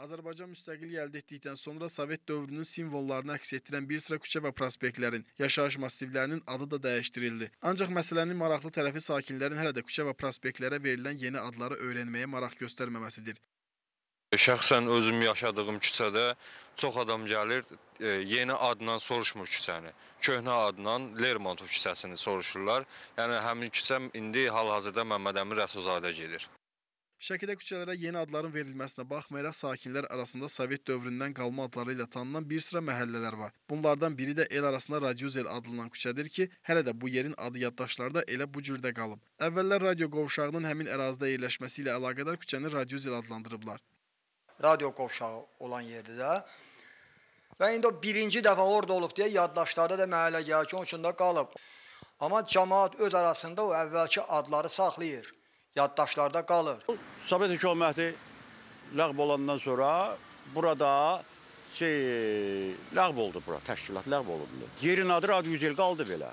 Azərbaycan müstəqillik əldə etdikdən sonra Sovet dövrünün simvollarını əks etdirən bir sıra küçə və prospektlərin, yaşayış massivlərinin adı da dəyişdirildi. Ancaq məsələnin maraqlı tərəfi sakinlərin hələ də küçə və prospektlərə verilən yeni adları öyrənməyə maraq göstərməməsidir. Şəxsən özüm yaşadığım küçədə çox adam gəlir, yeni adla soruşmur küçəni. Köhnə adla Lermontov küçəsini soruşurlar. Yəni həmin küçə indi hal-hazırda Məmməd Əmin Rəsulzadə gedir. Şəkidə küçələrə yeni adların verilməsinə baxmayaraq sakinlər arasında Sovet dövründən qalma adları ilə tanınan bir sıra məhəllələr var. Bunlardan biri də el arasında Radyozel adlanan küçədir ki, hələ də bu yerin adı yaddaşlarda elə bu cürdə qalıb. Əvvəllər radio qovşağının həmin ərazidə yerləşməsi ilə əlaqədar küçəni Radyozel adlandırıblar. Radio qovşağı olan yerdir də. Və indi o birinci dəfə orada olub deyə yaddaşlarda da məhəllə gəlir ki, onun üçün də qalıb. Amma cəmaət öz arasında o əvvəlki adları saxlayır. Yaddaşlarda qalır. Sovet hökuməti ləğv olandan sonra burada ləğv oldu bura, təşkilat ləğv olundu. Yerin adı Radyozel qaldı belə.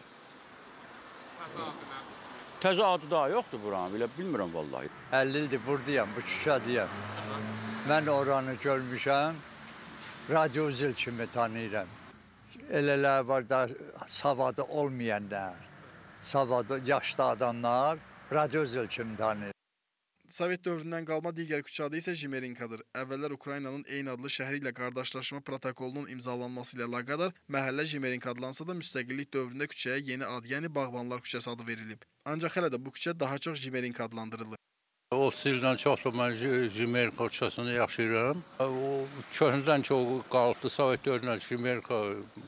Təzə adı daha yoxdur buranın, belə bilmirəm vallahi. 50 ildir buradayam, bu küçədəyəm. Mən oranı görmüşəm, Radyozel kimi tanıyıram. Elələr var da savadı olmayanlar, savadı yaşlı adamlar, Radyozel kimi tanıyır. Sovet dövründən qalma digər küçə adı isə Jimerinkadır. Əvvəllər Ukraynanın eyni adlı şəhəri ilə qardaşlaşma protokolunun imzalanması ilə əlaqədar məhəllə Jimerinka adlansa da müstəqillik dövründə küçəyə yeni ad, yəni Bağbanlar küçəsi adı verilib. Ancaq hələ də bu küçə daha çox Jimerinka adlandırılır. O stildən çoxdur, mən Jimerinka küçəsini yaşayıram. O köhnədən çox qalıbdı, Sovet dövründən Jimerinka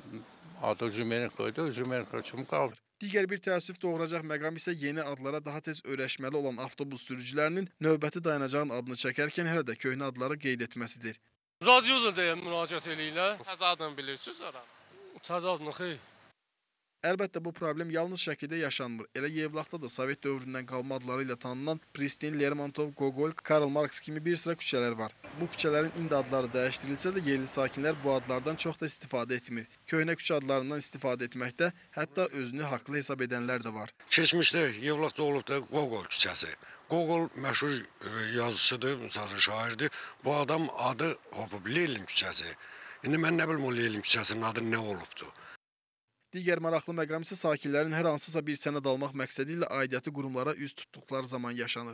adı Jimerinka idi, Jimerinka kimi qaldı. Digər bir təəssüf doğuracaq məqam isə yeni adlara daha tez öyrəşməli olan avtobus sürücülərinin növbəti dayanacağın adını çəkərkən hələ də köhnə adları qeyd etməsidir. Radyozel deyə müraciət eləyirlər. Təzə adını bilirsiniz oranı? Təzə adını xeyr. Əlbəttə bu problem yalnız Şəkidə yaşanmır. Elə Yevlaxda da Sovet dövründən qalma adları ilə tanınan Pristin, Lermontov, Gogol, Karl Marx kimi bir sıra küçələr var. Bu küçələrin indi adları dəyişdirilsə də yerli sakinlər bu adlardan çox da istifadə etmir. Köhnə küçə adlarından istifadə etməkdə hətta özünü haqlı hesab edənlər də var. Keçmişdə Yevlaxda olub da Gogol küçəsi. Gogol məşhur yazıcıdır, şairdir. Bu adam adı Lenin küçəsi. İndi mən nə bilim o Lenin küçəsinin adı nə olubdu? Digər maraqlı məqam isə sakinlərin hər hansısa bir sənəd almaq məqsədi ilə aidiyyəti qurumlara üz tutduqları zaman yaşanır.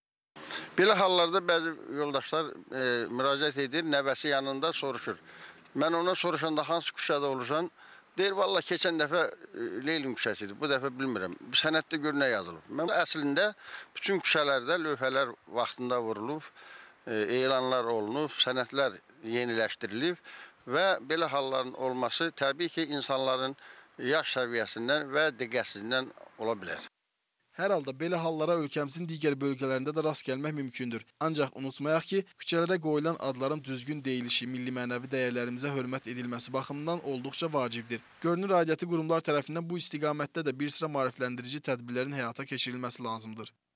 Belə hallarda bəzi yoldaşlar müraciət edir, nəvəsi yanında soruşur. Mən ona soruşanda hansı küçədə olursan, deyir, valla keçən dəfə Lenin küçəsidir, bu dəfə bilmirəm. Bu sənəddə gör nə yazılıb. Mən əslində bütün küçələrdə lövhələr vaxtında vurulub, elanlar olunub, sənədlər yeniləşdirilib və belə halların olması təbii ki, insanların yaş səviyyəsindən və diqqətsizliyindən ola bilər. Hər halda belə hallara ölkəmizin digər bölgələrində də rast gəlmək mümkündür. Ancaq unutmayaq ki, küçələrə qoyulan adların düzgün deyilişi, milli-mənəvi dəyərlərimizə hörmət edilməsi baxımından olduqca vacibdir. Görünür, aidiyyəti qurumlar tərəfindən bu istiqamətdə də bir sıra maarifləndirici tədbirlərin həyata keçirilməsi lazımdır.